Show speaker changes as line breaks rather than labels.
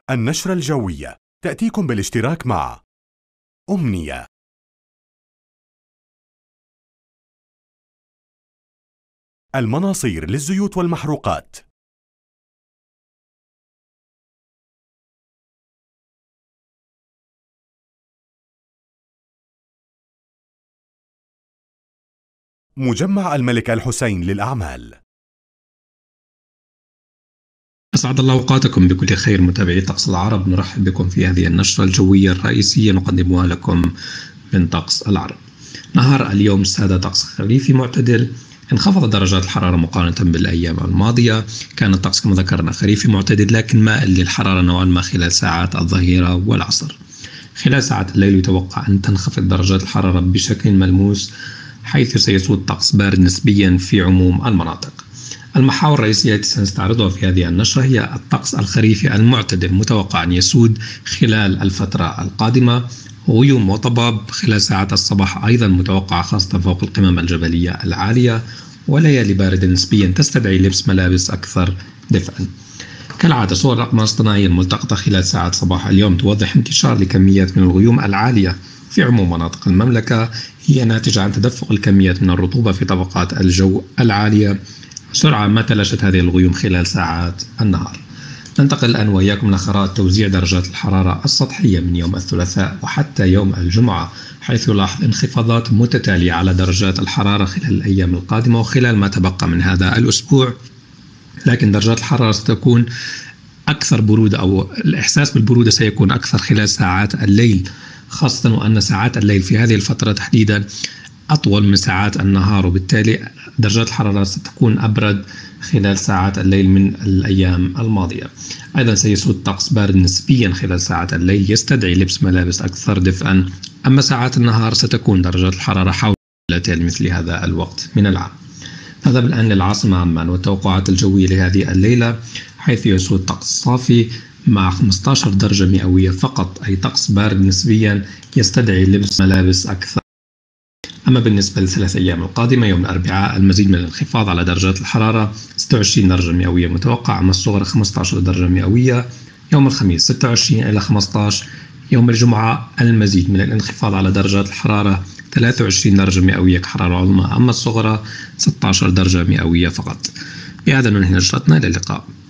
النشرة الجوية تأتيكم بالاشتراك مع أمنية. المناصير للزيوت والمحروقات. مجمع الملك الحسين للأعمال.
أسعد الله أوقاتكم بكل خير متابعي طقس العرب. نرحب بكم في هذه النشرة الجوية الرئيسية نقدمها لكم من طقس العرب. نهار اليوم ساد طقس خريفي معتدل، انخفضت درجات الحرارة مقارنة بالأيام الماضية. كان الطقس كما ذكرنا خريفي معتدل لكن مائل للحرارة نوعا ما خلال ساعات الظهيرة والعصر. خلال ساعات الليل يتوقع أن تنخفض درجات الحرارة بشكل ملموس، حيث سيسود طقس بارد نسبيا في عموم المناطق. المحاور الرئيسية التي سنستعرضها في هذه النشرة هي الطقس الخريفي المعتدل، متوقع أن يسود خلال الفترة القادمة. غيوم وضباب خلال ساعات الصباح أيضا متوقعة، خاصة فوق القمم الجبلية العالية، وليالي باردة نسبيا تستدعي لبس ملابس أكثر دفئا. كالعادة صور الأقمار الصناعية الملتقطة خلال ساعات صباح اليوم توضح انتشار لكميات من الغيوم العالية في عموم مناطق المملكة، هي ناتجة عن تدفق الكميات من الرطوبة في طبقات الجو العالية سرعة ما تلاشت هذه الغيوم خلال ساعات النهار. ننتقل الآن وإياكم لخرائط توزيع درجات الحرارة السطحية من يوم الثلاثاء وحتى يوم الجمعة، حيث يلاحظ انخفاضات متتالية على درجات الحرارة خلال الأيام القادمة وخلال ما تبقى من هذا الأسبوع. لكن درجات الحرارة ستكون أكثر برودة، أو الإحساس بالبرودة سيكون أكثر خلال ساعات الليل، خاصة وأن ساعات الليل في هذه الفترة تحديدا أطول من ساعات النهار، وبالتالي درجات الحرارة ستكون أبرد خلال ساعات الليل من الأيام الماضية. أيضا سيسود طقس بارد نسبيا خلال ساعات الليل يستدعي لبس ملابس أكثر دفئا، أما ساعات النهار ستكون درجات الحرارة حول مثل هذا الوقت من العام. نذهب الآن للعاصمة عمان والتوقعات الجوية لهذه الليلة، حيث يسود طقس صافي مع 15 درجة مئوية فقط، أي طقس بارد نسبيا يستدعي لبس ملابس أكثر. أما بالنسبة للثلاث أيام القادمة، يوم الأربعاء المزيد من الانخفاض على درجات الحرارة، 26 درجة مئوية متوقع، أما الصغرى 15 درجة مئوية. يوم الخميس 26 إلى 15. يوم الجمعة المزيد من الانخفاض على درجات الحرارة، 23 درجة مئوية كحرارة عظمى، أما الصغرى 16 درجة مئوية فقط. بهذا ننهي نشرتنا، إلى اللقاء.